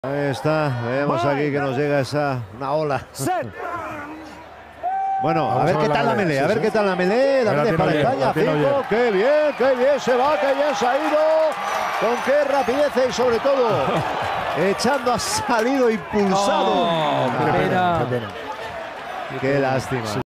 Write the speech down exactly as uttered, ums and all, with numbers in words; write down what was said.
Ahí está, vemos aquí que nos llega esa una ola. Bueno, a ver qué tal la melee, a ver qué tal la melee, la melee para España, cinco, qué bien, qué bien se va, qué bien se ha ido, con qué rapidez y sobre todo, echando ha salido impulsado. Oh, qué pena, qué pena. Qué lástima.